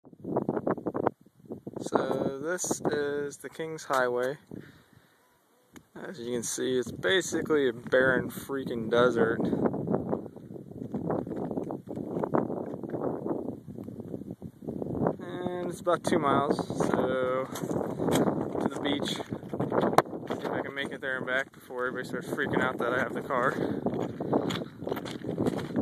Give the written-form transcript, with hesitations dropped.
So this is the King's Highway. As you can see, it's basically a barren freaking desert. And it's about 2 miles, so to the beach. See if I can make it there and back before everybody starts freaking out that I have the car.